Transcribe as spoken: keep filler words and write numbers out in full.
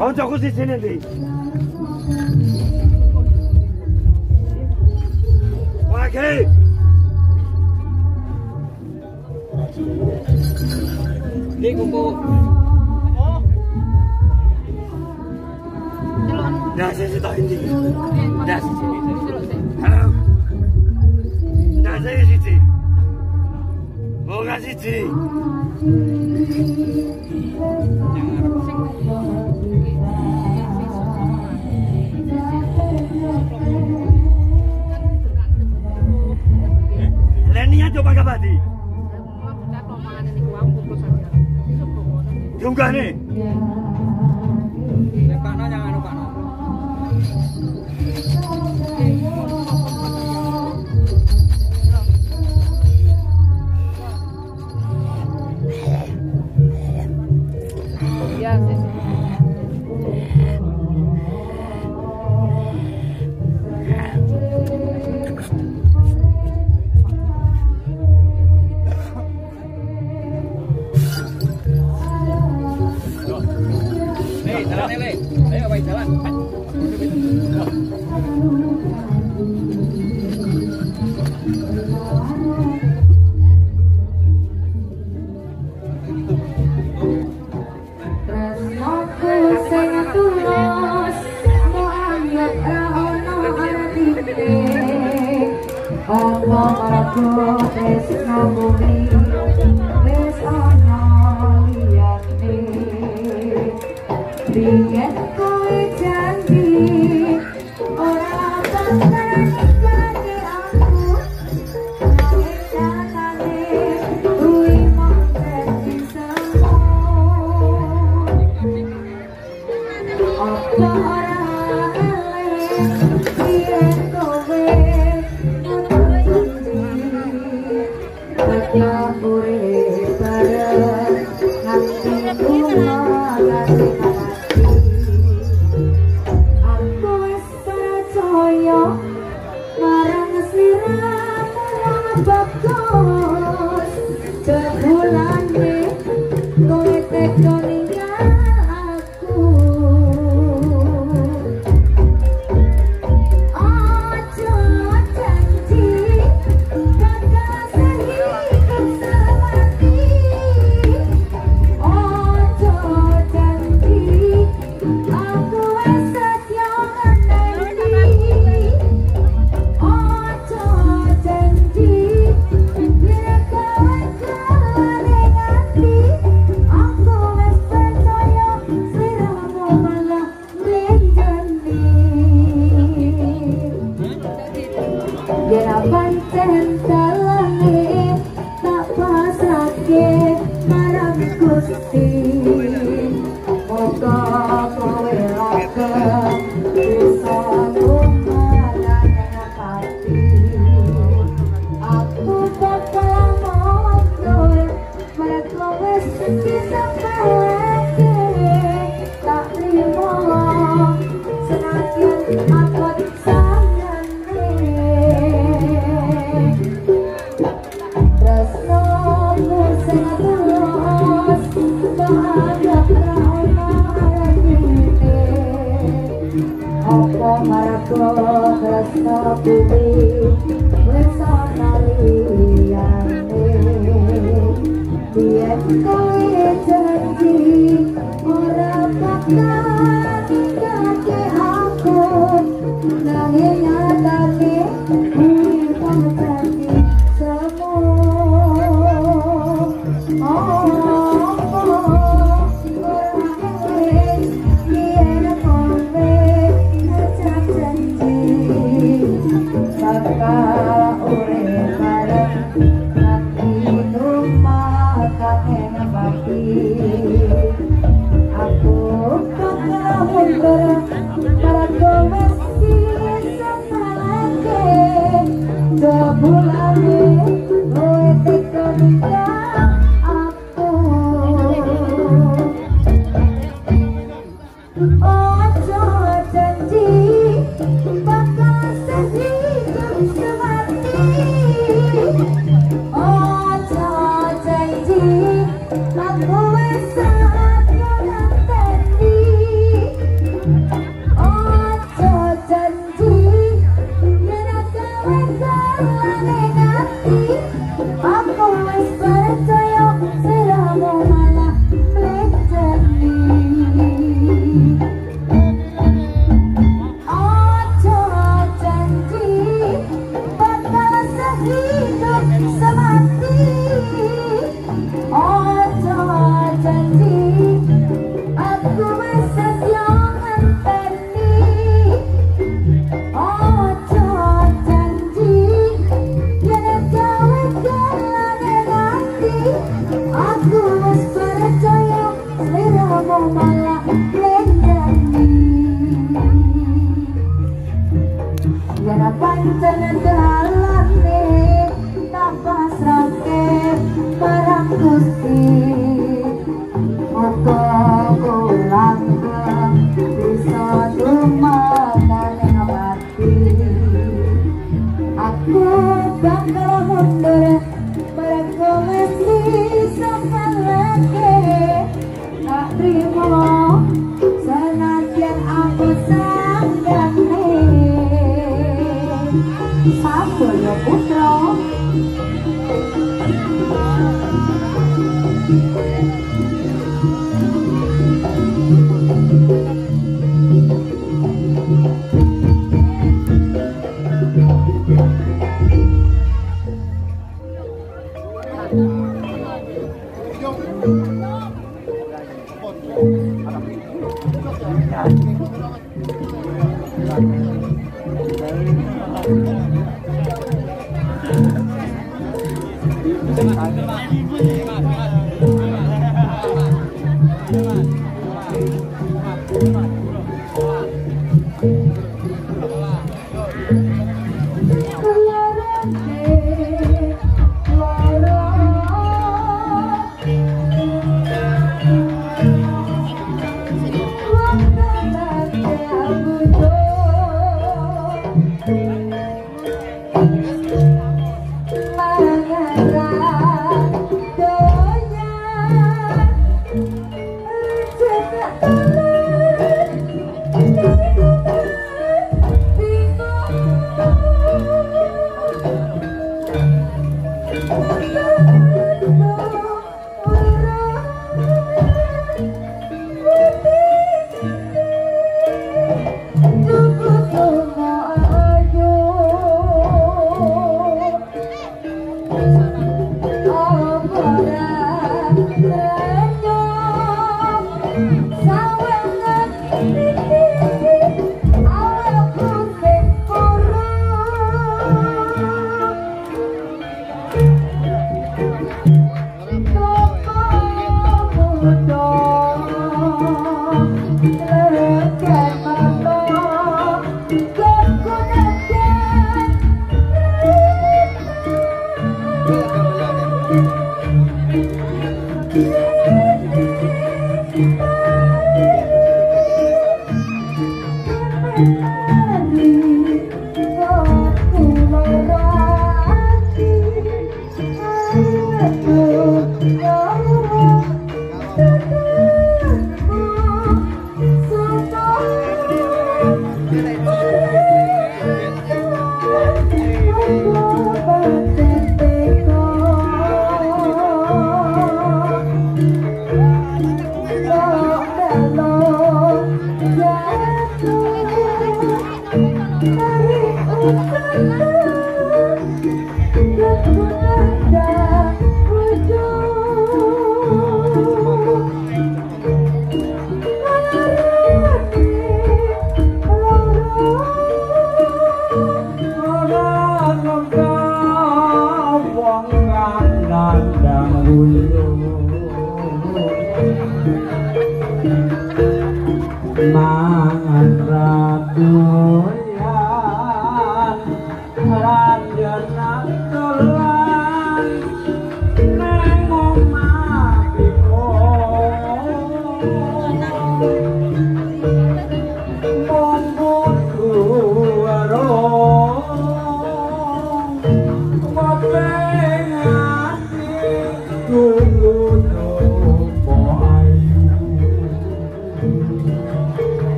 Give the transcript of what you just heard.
Koncoku siji ndi? Wage. Ini kuku. Oh. Nah, saya tak ini. Nah, siji. Halo. Nah, saya siji. Oh, nggak siji. Lenia coba kabadi. Diunggah nih. Pak No jangan lupa No. Ya, sih. Nih, jalan nih, ayo baik jalan. Biyen kowe janji ora bakalan ninggalke aku, nanging nyatane kuwi mung dadi semu. Apa ora eling biyen kowe janji bakal urip bareng nganti tuwa nganti marang sliramu bagus jebulane kowe tega ninggal aku. Aja janji bakal sehidup semati. Aja janji aku wis setia ngeneni. Ojo janji yen kowe keling ati, aku wis percaya sliramu malah mlenjeni. Yen pancen dalane tak pasrahke marang Gusti, moga kowe langgeng bisa aku bakal mundur mereka wis bisa peleke tak terima senajan aku disayane tresnomu sing tulus bahagia rana arene apa margo tresno kuwi wis ana liyane. Biyen kowe janji ora bakal ninggalke aku, nanging nyatane kuwi mung dadi semu. Oh, bakal urip bareng nganti rumah kangen pati. Aku bakal mundur margo wis bisa peleke jebulane kowe tega ninggal aku. Ojo janji bakal sehidup semati. Ojo janji aku wis setia ngenteni. Saben dalan tak pasrahke marang Gusti. Muga ulang bisa dumadan ing ati. Aku bakal mundur mergo mesti sampeyan lagi tak trimo senajan aku sanggane. Saboyo putra